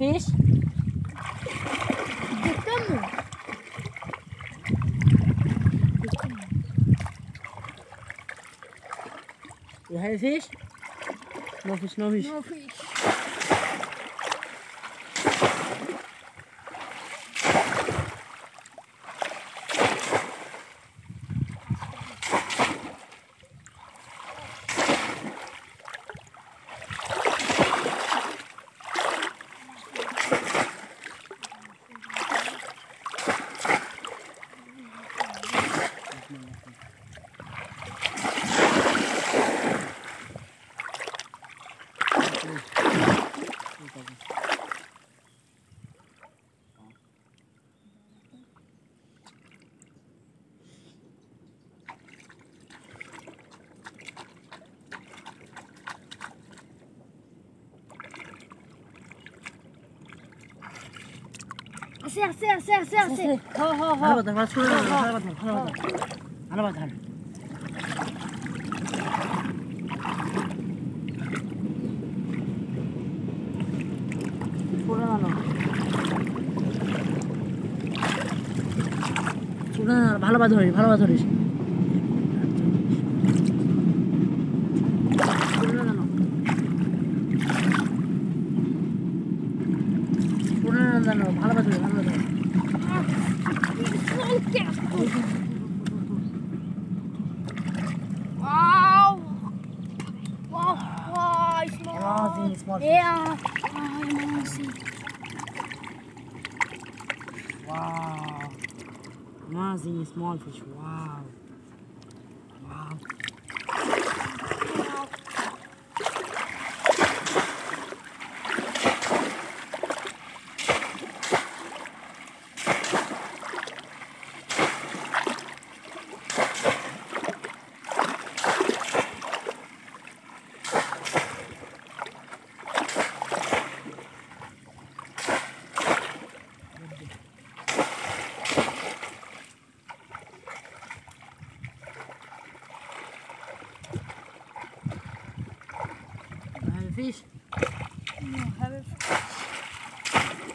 fish? You have a fish? No fish, no fish. No fish. 세. 하나 더, 하나 소리 나는 하나 더. 하나만 더. 소리 나는 하나만 더. Wow, it's small. Small fish. Yeah. Amazing. Wow. Amazing small fish. Wow. Fish? No, have it.